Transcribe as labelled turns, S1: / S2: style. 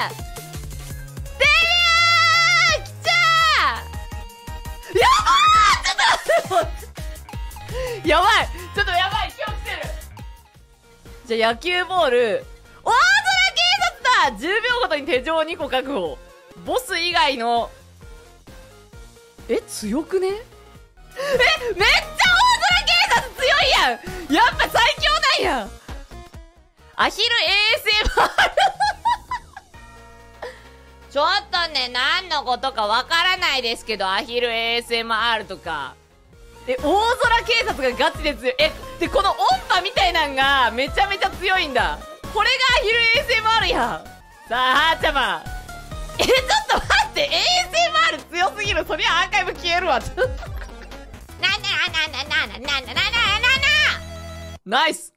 S1: デビュー来ちゃーやばーちょっと待ってやばいちょっとやばい今日来てるじゃあ野球ボール大空警察だ !10 秒ごとに手錠2個確保ボス以外の強くねめっちゃ大空警察強いやんやっぱ最強なんやアヒル ASMR ちょっとね、何のことかわからないですけど、アヒル ASMR とか。大空警察がガチで強い。で、この音波みたいなんがめちゃめちゃ強いんだ。これがアヒル ASMR や。さあ、はーちゃま。ちょっと待って、ASMR 強すぎる。そりゃアーカイブ消えるわ。ナイス